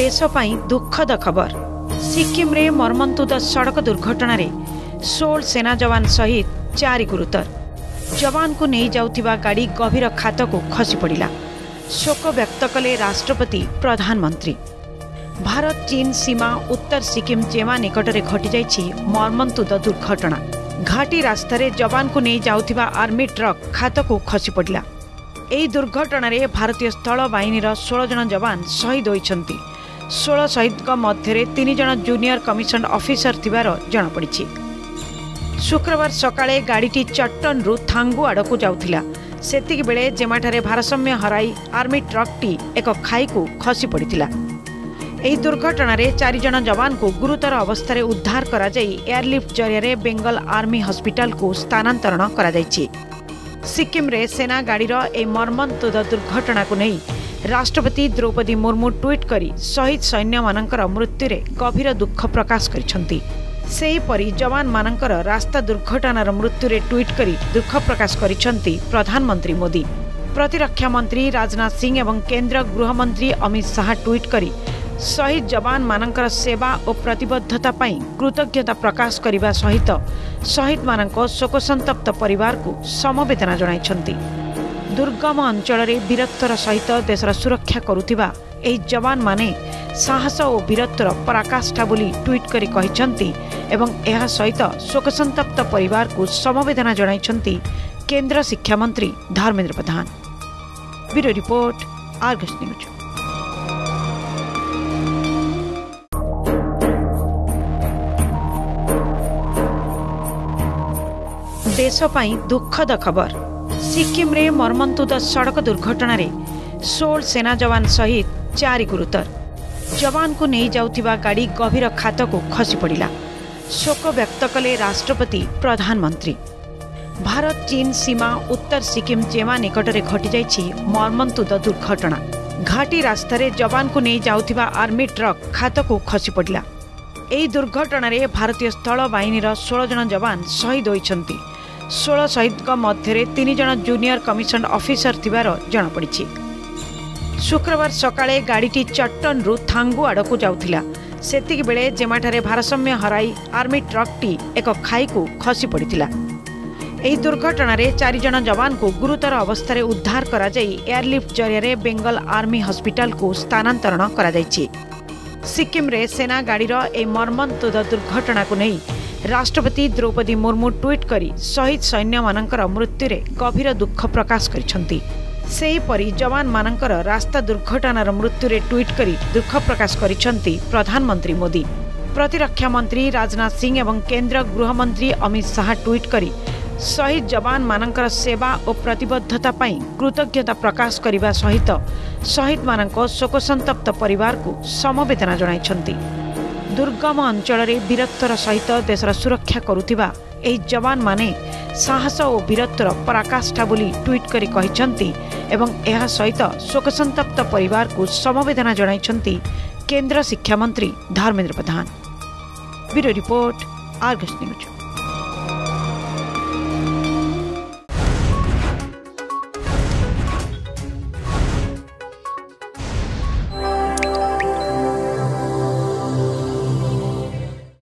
देश पई दुखद खबर। सिक्किम रे मर्मन्तुद सड़क दुर्घटना रे 16 सेना जवान सहित 4 गुरुतर। जवान को नहीं जाउथिबा गाड़ी गभीर खात को खसी पड़ा। शोक व्यक्त कले राष्ट्रपति प्रधानमंत्री। भारत चीन सीमा उत्तर सिक्किम जेमा निकट में घटी जाइछि मर्मन्तुद दुर्घटना। घाटी रास्तार जवान को नहीं जाउथिबा आर्मी ट्रक खात को खसी पड़ा। यह दुर्घटना रे भारतीय स्थल बाहिनीर 16 जन जवान शहीद होइछन्ति। 16 शहीद मध्य 3 जन जूनियर कमिशन ऑफिसर थिबार जଣାपड़ी। शुक्रवार सकाळे गाड़ीटी चट्टन रु थांगु आड़कू जाउथिला। सेतिक बेले जेमाठारे भारसाम्य हराई आर्मी ट्रकटी एक खाई को खसी पड़िथिला। एही दुर्घटना रे 4 जन जवान को गुरुतर अवस्था रे उद्धार करा जाई एयरलिफ्ट जरिया बेंगल आर्मी हॉस्पिटल को स्थानांतरण करा जायछि। सिक्किम रे सेना गाड़ीर ए मर्मन्तुद दुर्घटना को नहीं राष्ट्रपति द्रौपदी मुर्मू ट्वीट करी शहीद सैन्य मानकर मृत्यु रे गभीर दुख प्रकाश करिसंती। सेहीपरि जवान मानकर रास्ता दुर्घटनार मृत्यु रे ट्वीट करी दुख प्रकाश करिसंती प्रधानमंत्री मोदी। प्रतिरक्षा मंत्री राजनाथ सिंह एवं केंद्र गृह मंत्री अमित शाह ट्वीट करी शहीद जवान मानकर सेवा और प्रतिबद्धता पई कृतज्ञता प्रकाश करने सहित शहीद मानक शोकसंतप्त परिवार को समवेदना जणाइछन्ति। दुर्गम अंचल रे वीरत्वर सहित देशर सुरक्षा करुथिबा एही जवान माने साहस और वीरत्वर पराकाष्ठा बोली ट्वीट करी कहिछन्ति एवं एहा सहित शोकसंतप्त परिवार को समवेदना जणाइछन्ति केंद्र शिक्षा मंत्री Dharmendra Pradhan. Bureau report, Argus news. देश पई दुखद खबर। सिक्किम रे मर्मन्तुद सड़क दुर्घटना रे 16 सेना जवान सहित 4 गुरुतर। जवान को नहीं जाउथिबा गाड़ी गभीर खात को खसी पड़ा। शोक व्यक्त कले राष्ट्रपति प्रधानमंत्री। भारत चीन सीमा उत्तर सिक्किम जेमा निकट में घटी जाइछि मर्मन्तुद दुर्घटना। घाटी रास्तार जवान को नहीं जाउथिबा आर्मी ट्रक खात को खसी पड़ा। एही दुर्घटना रे भारतीय स्थल बाहिनीर 16 जन जवान शहीद होइछन्ति। 16 शहीद मध्य 3 जन जूनियर कमिशन ऑफिसर थिबार जଣାपड़ी। शुक्रवार सकाळे गाड़ीटी चट्टन रु थांगु आड़कू जाउथिला। सेतिक बेले जेमाठारे भारसाम्य हराई आर्मी ट्रकटी एक खाई को खसी पड़िथिला। एही दुर्घटना रे 4 जन जवान को गुरुतर अवस्था रे उद्धार करा जाई एयरलिफ्ट जरिया बेंगल आर्मी हॉस्पिटल को स्थानांतरण करा जायछि। सिक्किम रे सेना गाड़ीर ए मर्मन्तुद दुर्घटना को नहीं राष्ट्रपति द्रौपदी मुर्मू ट्वीट करी शहीद सैन्य मानकर मृत्यु रे गभीर दुख प्रकाश करिसंती। सेहीपरि जवान मानकर रास्ता दुर्घटनार मृत्यु रे ट्वीट करी दुख प्रकाश करिसंती प्रधानमंत्री मोदी। प्रतिरक्षा मंत्री राजनाथ सिंह एवं केंद्र गृह मंत्री अमित शाह ट्वीट करी शहीद जवान मानकर सेवा और प्रतिबद्धता पई कृतज्ञता प्रकाश करने सहित शहीद मानक शोकसंतप्त परिवार को समवेदना जणाइछन्ति। दुर्गम अंचल रे वीरत्वर सहित देशर सुरक्षा करुथिबा एही जवान माने साहस और वीरत्वर पराकाष्ठा बोली ट्वीट करी कहिछन्ति एवं एहा सहित शोकसंतप्त परिवार को समवेदना जणाइछन्ति केंद्र शिक्षा मंत्री Dharmendra Pradhan. Bureau report, Argus news.